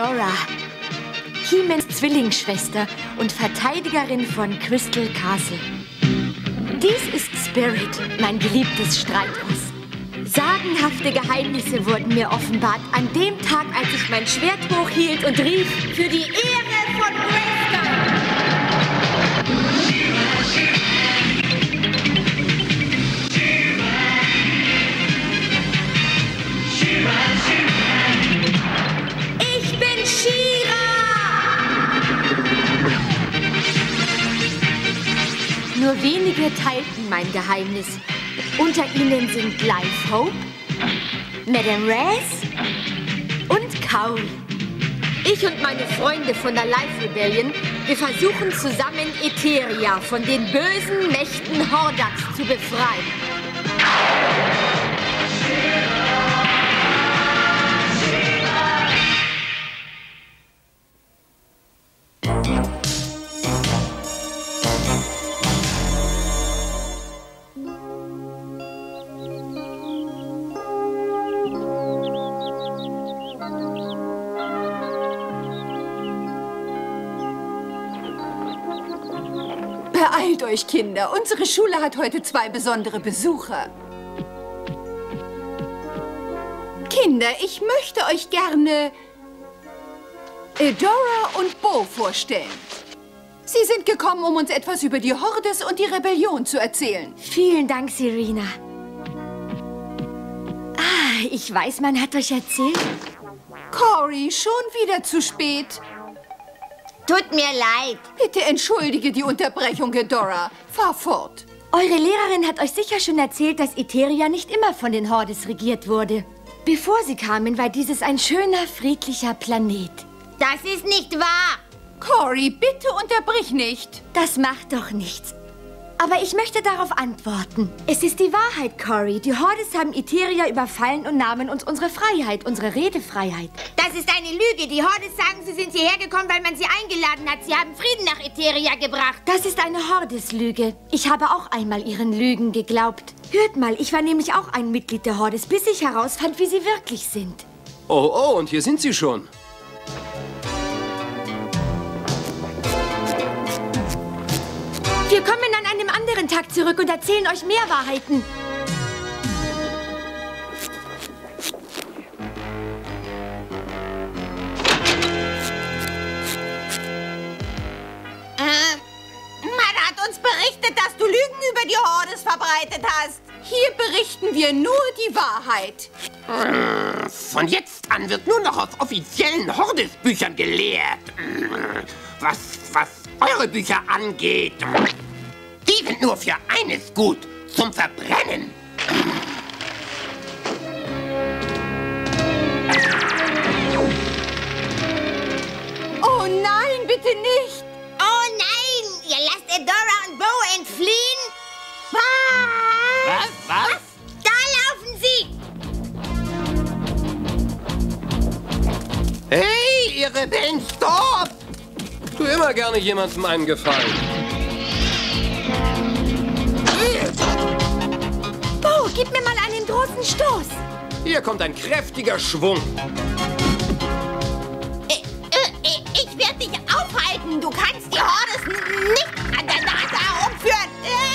Dora, He-Mans Zwillingsschwester und Verteidigerin von Crystal Castle. Dies ist Spirit, mein geliebtes Streitross. Sagenhafte Geheimnisse wurden mir offenbart an dem Tag, als ich mein Schwert hochhielt und rief: Für die Ehre von Grayskull! Ich bin She-Ra! Nur wenige teilten mein Geheimnis. Unter ihnen sind Life Hope, Madame Raz und Cowrie. Ich und meine Freunde von der Life Rebellion, wir versuchen zusammen Etheria von den bösen Mächten Hordax zu befreien. Beeilt euch, Kinder. Unsere Schule hat heute 2 besondere Besucher. Kinder, ich möchte euch gerne Dora und Bo vorstellen. Sie sind gekommen, um uns etwas über die Hordes und die Rebellion zu erzählen. Vielen Dank, Serena. Ah, ich weiß, man hat euch erzählt. Cowrie, schon wieder zu spät. Tut mir leid. Bitte entschuldige die Unterbrechung, Dora. Fahr fort. Eure Lehrerin hat euch sicher schon erzählt, dass Etheria nicht immer von den Hordes regiert wurde. Bevor sie kamen, war dieses ein schöner, friedlicher Planet. Das ist nicht wahr. Cowrie, bitte unterbrich nicht. Das macht doch nichts. Aber ich möchte darauf antworten. Es ist die Wahrheit, Cowrie. Die Hordes haben Etheria überfallen und nahmen uns unsere Freiheit, unsere Redefreiheit. Das ist eine Lüge. Die Hordes sagen, sie sind hierher gekommen, weil man sie eingeladen hat. Sie haben Frieden nach Etheria gebracht. Das ist eine Hordes-Lüge. Ich habe auch einmal ihren Lügen geglaubt. Hört mal, ich war nämlich auch ein Mitglied der Hordes, bis ich herausfand, wie sie wirklich sind. Oh, und hier sind sie schon. Wir kommen an einem anderen Tag zurück und erzählen euch mehr Wahrheiten. Man hat uns berichtet, dass du Lügen über die Hordes verbreitet hast. Hier berichten wir nur die Wahrheit. Von jetzt an wird nur noch auf offiziellen Hordes-Büchern gelehrt. Was eure Bücher angeht, die sind nur für eines gut, zum Verbrennen. Oh nein, bitte nicht. Oh nein, ihr lasst Dora und Bo entfliehen? Was? Da laufen sie. Hey, ihr Rebellen, stopp! Tu immer gerne jemandem einen Gefallen. Bo, gib mir mal einen großen Stoß. Hier kommt ein kräftiger Schwung. Ich werde dich aufhalten. Du kannst die Hordes nicht an der Nase herumführen.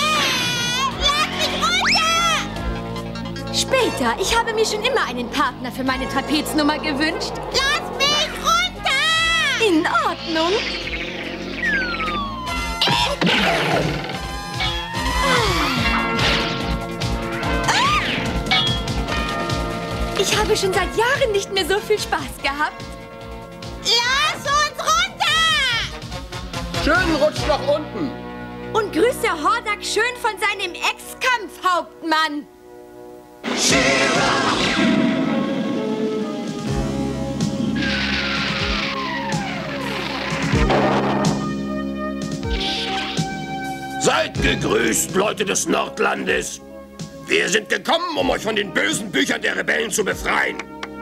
Lass mich runter! Später. Ich habe mir schon immer einen Partner für meine Trapeznummer gewünscht. Lass mich runter! In Ordnung. Ich habe schon seit Jahren nicht mehr so viel Spaß gehabt. Lass uns runter! Schönen Rutsch nach unten. Und grüße Hordak schön von seinem Ex-Kampfhauptmann. Seid gegrüßt, Leute des Nordlandes. Wir sind gekommen, um euch von den bösen Büchern der Rebellen zu befreien.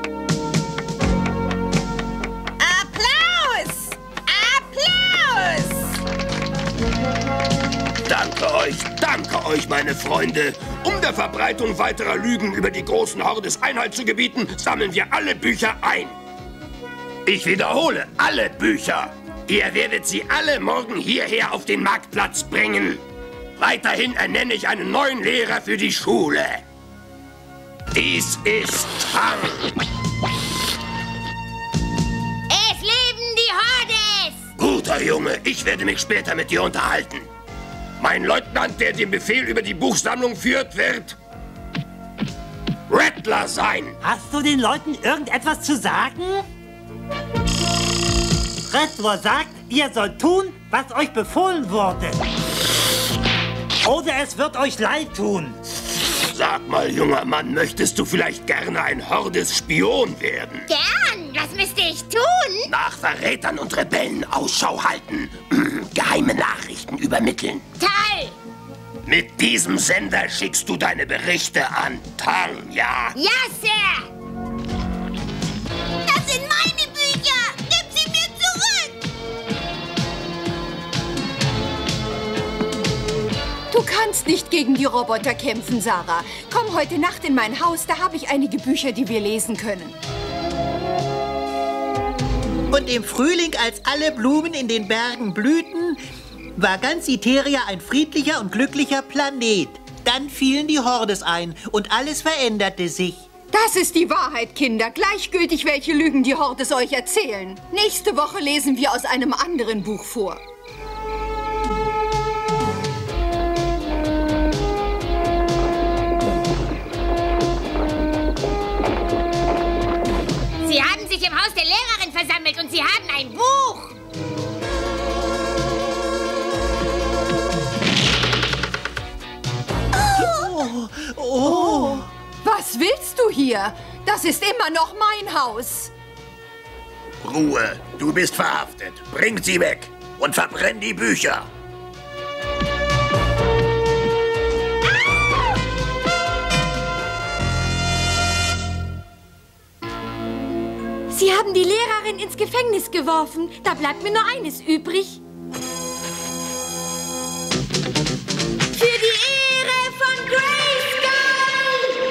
Applaus! Applaus! Danke euch, meine Freunde. Um der Verbreitung weiterer Lügen über die großen Hordes Einhalt zu gebieten, sammeln wir alle Bücher ein. Ich wiederhole, alle Bücher. Ihr werdet sie alle morgen hierher auf den Marktplatz bringen. Weiterhin ernenne ich einen neuen Lehrer für die Schule. Dies ist Tang. Es leben die Hordes! Guter Junge, ich werde mich später mit dir unterhalten. Mein Leutnant, der den Befehl über die Buchsammlung führt, wird Rattler sein. Hast du den Leuten irgendetwas zu sagen? Rattler sagt, ihr sollt tun, was euch befohlen wurde. Oder es wird euch leid tun. Sag mal, junger Mann, möchtest du vielleicht gerne ein Hordes-Spion werden? Gern, was müsste ich tun? Nach Verrätern und Rebellen Ausschau halten. Geheime Nachrichten übermitteln. Toll! Mit diesem Sender schickst du deine Berichte an Tang, ja? Ja, Sir! Das sind meine Bücher! Gib sie mir zurück! Du kannst nicht gegen die Roboter kämpfen, Sarah. Komm heute Nacht in mein Haus, da habe ich einige Bücher, die wir lesen können. Und im Frühling, als alle Blumen in den Bergen blühten, war ganz Iteria ein friedlicher und glücklicher Planet. Dann fielen die Hordes ein und alles veränderte sich. Das ist die Wahrheit, Kinder. Gleichgültig, welche Lügen die Hordes euch erzählen. Nächste Woche lesen wir aus einem anderen Buch vor. Sie haben sich im Haus der Lehrerin versammelt und sie haben ein Buch! Oh! Was willst du hier? Das ist immer noch mein Haus. Ruhe, du bist verhaftet. Bring sie weg und verbrenn die Bücher. Sie haben die Lehrerin ins Gefängnis geworfen. Da bleibt mir nur eines übrig. Für die Ehre von Grayskull!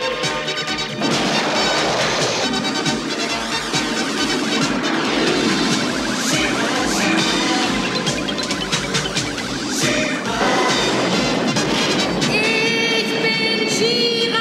Ich bin She-Ra!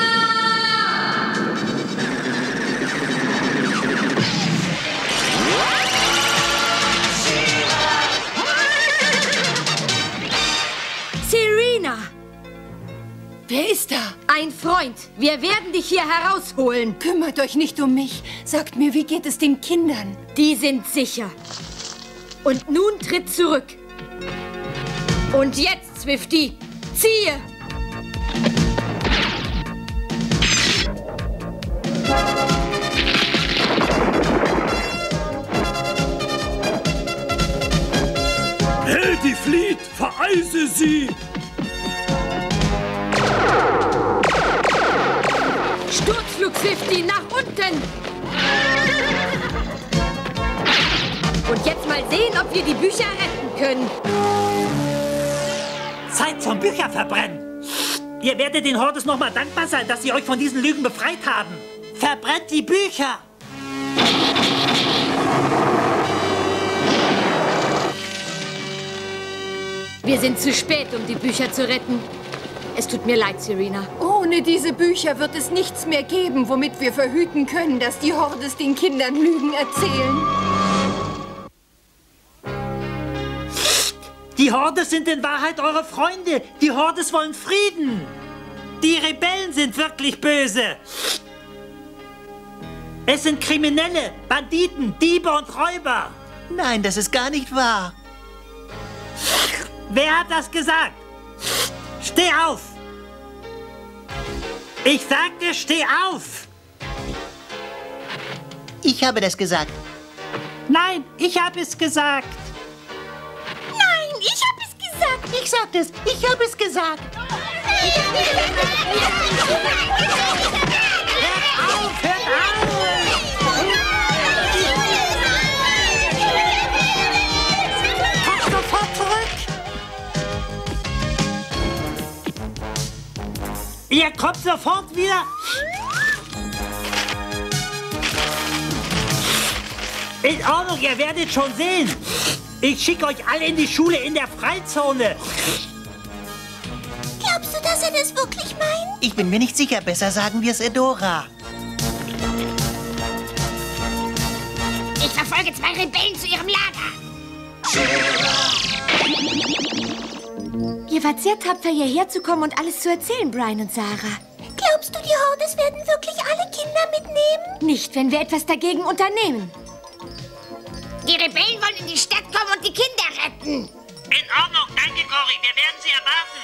Serena! Wer ist da? Ein Freund. Wir werden dich hier herausholen. Kümmert euch nicht um mich. Sagt mir, wie geht es den Kindern? Die sind sicher. Und nun tritt zurück. Und jetzt, Swifty, ziehe! Hält die Fleet! Vereise sie! Sturzflug, Swifty, nach unten! Und jetzt mal sehen, ob wir die Bücher retten können. Zeit zum Bücherverbrennen. Ihr werdet den Hordes noch mal dankbar sein, dass sie euch von diesen Lügen befreit haben. Verbrennt die Bücher! Wir sind zu spät, um die Bücher zu retten. Es tut mir leid, Serena. Ohne diese Bücher wird es nichts mehr geben, womit wir verhüten können, dass die Hordes den Kindern Lügen erzählen. Die Hordes sind in Wahrheit eure Freunde. Die Hordes wollen Frieden. Die Rebellen sind wirklich böse. Es sind Kriminelle, Banditen, Diebe und Räuber. Nein, das ist gar nicht wahr. Wer hat das gesagt? Steh auf! Ich sagte, steh auf! Ich habe das gesagt. Nein, ich habe es gesagt. Nein, ich habe es gesagt! Ich sagte es. Ich habe es gesagt. Hört auf, hört auf! Kommt sofort zurück! Ihr kommt sofort wieder! In Ordnung, ihr werdet schon sehen. Ich schicke euch alle in die Schule in der Freizone. Glaubst du, dass er das wirklich meint? Ich bin mir nicht sicher. Besser sagen wir es Edora. Ich verfolge 2 Rebellen zu ihrem Lager. Ihr wart sehr tapfer, hierher zu kommen und alles zu erzählen, Brian und Sarah. Glaubst du, die Hordes werden wirklich alle Kinder mitnehmen? Nicht, wenn wir etwas dagegen unternehmen. Die Rebellen wollen in die Stadt kommen und die Kinder retten. In Ordnung, danke, Cory. Wir werden sie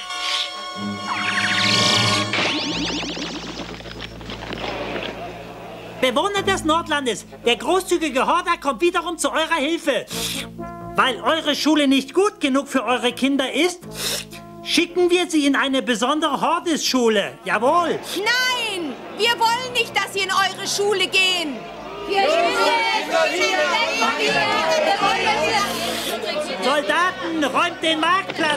erwarten. Bewohner des Nordlandes, der großzügige Horder kommt wiederum zu eurer Hilfe. Weil eure Schule nicht gut genug für eure Kinder ist, schicken wir sie in eine besondere Hordesschule. Jawohl. Nein! Wir wollen nicht, dass sie in eure Schule gehen. Soldaten, räumt den Marktplatz.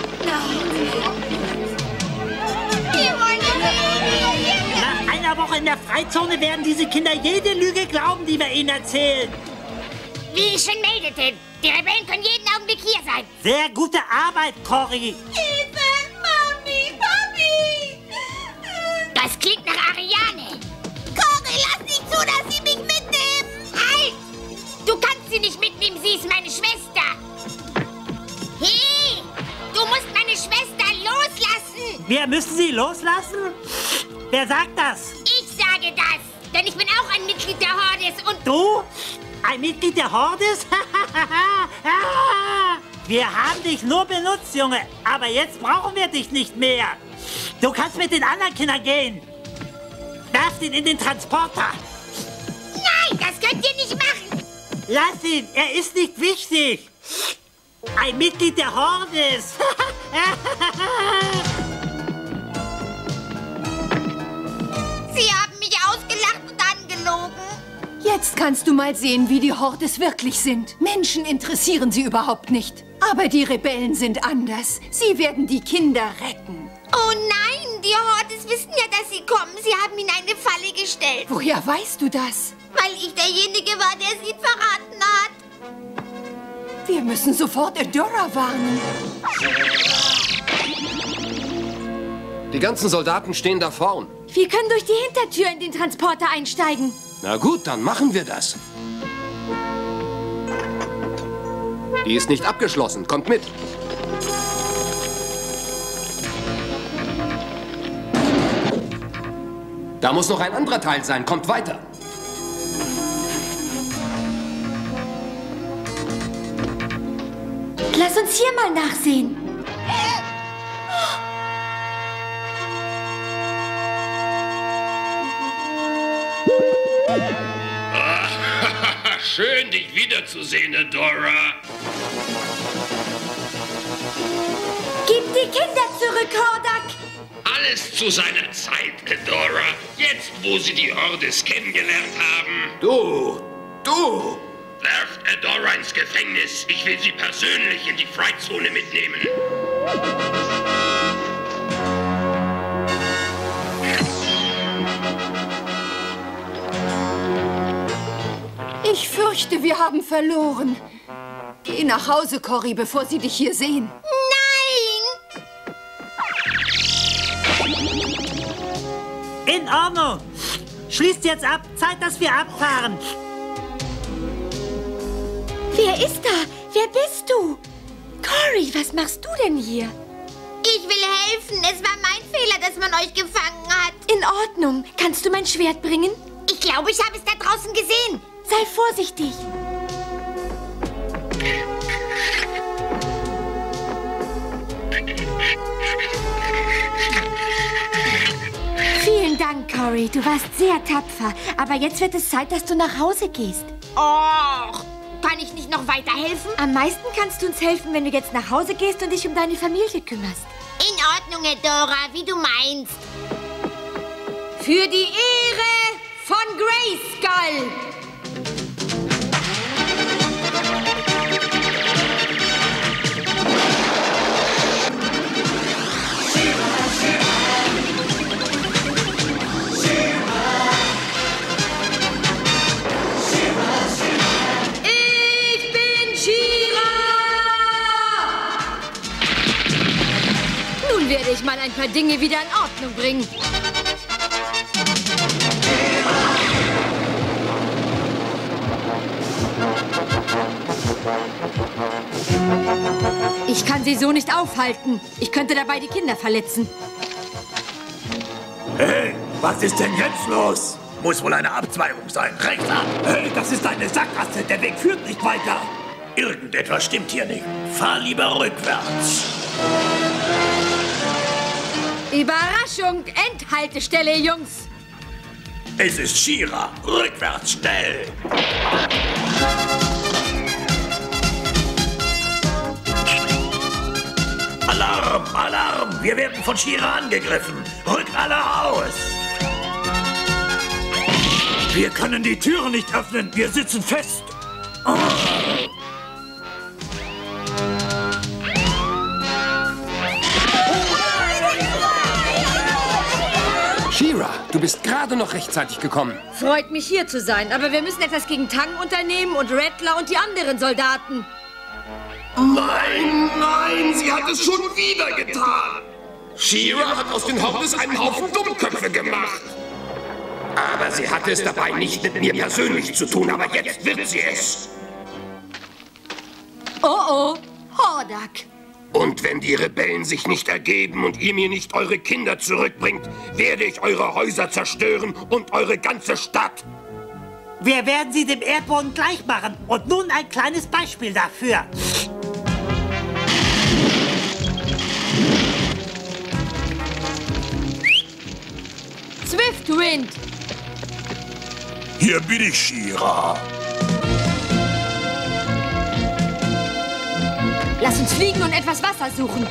Nach einer Woche in der Freizone werden diese Kinder jede Lüge glauben, die wir ihnen erzählen. Wie ich schon meldete, die Rebellen können jeden Augenblick hier sein. Sehr gute Arbeit, Cory. Hilfe! Mami! Papi! Das klingt nach Ariane. Cory, lass nicht zu, dass sie mich mitnehmen. Halt! Du kannst sie nicht mitnehmen, sie ist meine Schwester. Hey! Du musst meine Schwester loslassen. Wir müssen sie loslassen? Wer sagt das? Ich sage das, denn ich bin auch ein Mitglied der Hordes und... Du? Ein Mitglied der Hordes? Wir haben dich nur benutzt, Junge. Aber jetzt brauchen wir dich nicht mehr. Du kannst mit den anderen Kindern gehen. Werft ihn in den Transporter. Nein, das könnt ihr nicht machen. Lass ihn, er ist nicht wichtig. Ein Mitglied der Hordes. Sie haben mich ausgelacht und angelogen. Jetzt kannst du mal sehen, wie die Hordes wirklich sind. Menschen interessieren sie überhaupt nicht. Aber die Rebellen sind anders. Sie werden die Kinder retten. Oh nein, die Hordes wissen ja, dass sie kommen. Sie haben ihnen eine Falle gestellt. Woher weißt du das? Weil ich derjenige war, der sie verraten hat. Wir müssen sofort Edora warnen. Die ganzen Soldaten stehen da vorn. Wir können durch die Hintertür in den Transporter einsteigen. Na gut, dann machen wir das. Die ist nicht abgeschlossen. Kommt mit. Da muss noch ein anderer Teil sein. Kommt weiter. Lass uns hier mal nachsehen. Schön, dich wiederzusehen, Edora. Gib die Kinder zurück, Hordak. Alles zu seiner Zeit, Edora. Jetzt, wo sie die Hordes kennengelernt haben. Du! Werft Edora ins Gefängnis. Ich will sie persönlich in die Freizone mitnehmen. Ich fürchte, wir haben verloren. Geh nach Hause, Cory, bevor sie dich hier sehen. Nein! In Ordnung. Schließt jetzt ab. Zeit, dass wir abfahren. Wer ist da? Wer bist du? Cory, was machst du denn hier? Ich will helfen. Es war mein Fehler, dass man euch gefangen hat. In Ordnung. Kannst du mein Schwert bringen? Ich glaube, ich habe es da draußen gesehen. Sei vorsichtig. Vielen Dank, Cory. Du warst sehr tapfer. Aber jetzt wird es Zeit, dass du nach Hause gehst. Och, kann ich nicht noch weiterhelfen? Am meisten kannst du uns helfen, wenn du jetzt nach Hause gehst und dich um deine Familie kümmerst. In Ordnung, Edora, wie du meinst. Für die Ehre von Grayskull! werde ich mal ein paar Dinge wieder in Ordnung bringen. Ich kann sie so nicht aufhalten. Ich könnte dabei die Kinder verletzen. Hey, was ist denn jetzt los? Muss wohl eine Abzweigung sein. Rechts ab! Hey, das ist eine Sackgasse. Der Weg führt nicht weiter. Irgendetwas stimmt hier nicht. Fahr lieber rückwärts. Überraschung! Endhaltestelle, Jungs! Es ist She-Ra. Rückwärts, schnell! Alarm, Alarm! Wir werden von She-Ra angegriffen. Rückt alle aus! Wir können die Türen nicht öffnen. Wir sitzen fest. Oh. She-Ra, du bist gerade noch rechtzeitig gekommen. Freut mich, hier zu sein, aber wir müssen etwas gegen Tang unternehmen und Rattler und die anderen Soldaten. Nein, nein, sie hat es schon wieder getan. She-Ra hat aus den Hordes einen Haufen Dummköpfe gemacht. Aber sie hatte es dabei nicht mit mir persönlich zu tun, aber jetzt wird sie es. Oh, Hordak. Und wenn die Rebellen sich nicht ergeben und ihr mir nicht eure Kinder zurückbringt, werde ich eure Häuser zerstören und eure ganze Stadt. Wir werden sie dem Erdboden gleich machen. Und nun ein kleines Beispiel dafür. Swiftwind. Hier bin ich, She-Ra. Lass uns fliegen und etwas Wasser suchen.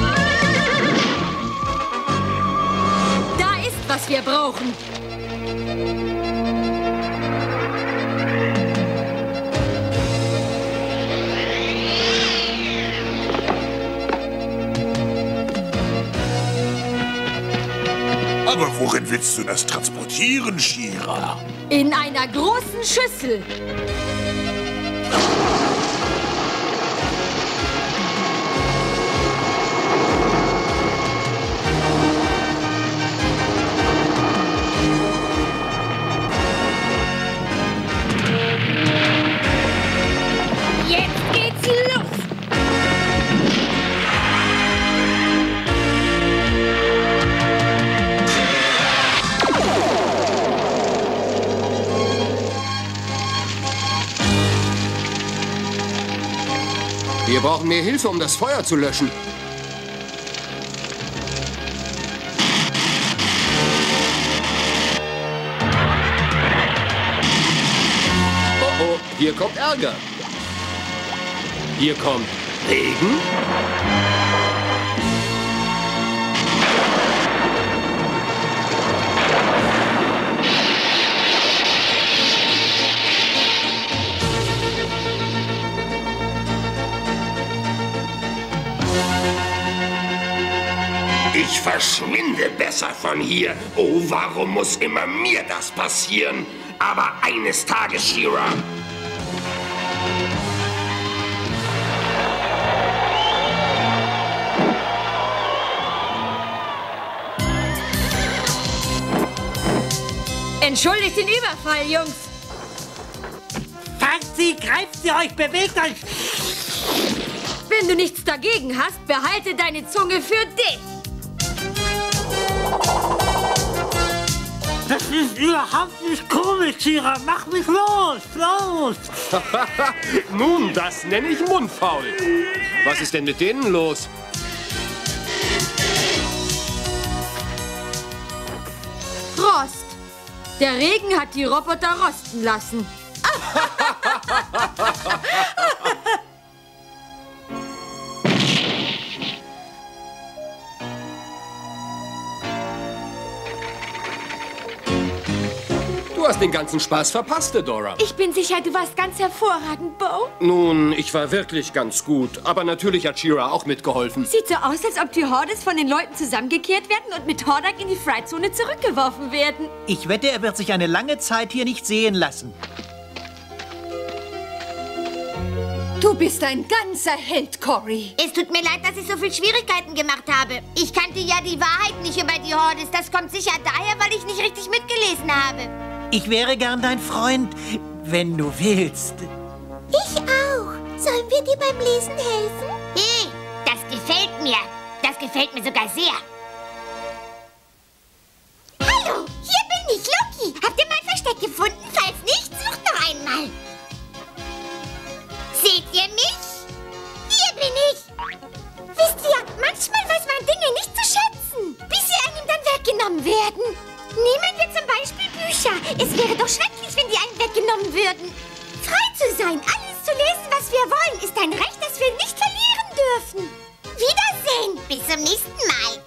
Da ist, was wir brauchen. Aber worin willst du das transportieren, She-Ra? In einer großen Schüssel. Jetzt geht's los! Wir brauchen mehr Hilfe, um das Feuer zu löschen. Oh, oh, hier kommt Ärger. Hier kommt Regen. Ich verschwinde besser von hier. Oh, warum muss immer mir das passieren? Aber eines Tages, She-Ra. Entschuldigt den Überfall, Jungs. Fangt sie, greift sie euch, bewegt euch. Wenn du nichts dagegen hast, behalte deine Zunge für dich. Das ist überhaupt nicht komisch, She-Ra. Mach mich los, los. Nun, das nenne ich mundfaul. Was ist denn mit denen los? Rost. Der Regen hat die Roboter rosten lassen. Du hast den ganzen Spaß verpasst, Dora. Ich bin sicher, du warst ganz hervorragend, Bo. Nun, ich war wirklich ganz gut. Aber natürlich hat She-Ra auch mitgeholfen. Sieht so aus, als ob die Hordes von den Leuten zusammengekehrt werden und mit Hordak in die Freizone zurückgeworfen werden. Ich wette, er wird sich eine lange Zeit hier nicht sehen lassen. Du bist ein ganzer Held, Cory. Es tut mir leid, dass ich so viel Schwierigkeiten gemacht habe. Ich kannte ja die Wahrheit nicht über die Hordes. Das kommt sicher daher, weil ich nicht richtig mitgelesen habe. Ich wäre gern dein Freund, wenn du willst. Ich auch. Sollen wir dir beim Lesen helfen? Hey, das gefällt mir. Das gefällt mir sogar sehr. Hallo, hier bin ich, Loki. Habt ihr mein Versteck gefunden? Falls nicht, sucht noch einmal. Seht ihr mich? Hier bin ich. Wisst ihr, manchmal weiß man Dinge nicht zu schätzen, bis sie einem dann weggenommen werden. Nehmen wir zum Beispiel Bücher. Es wäre doch schrecklich, wenn die einem weggenommen würden. Frei zu sein, alles zu lesen, was wir wollen, ist ein Recht, das wir nicht verlieren dürfen. Wiedersehen. Bis zum nächsten Mal.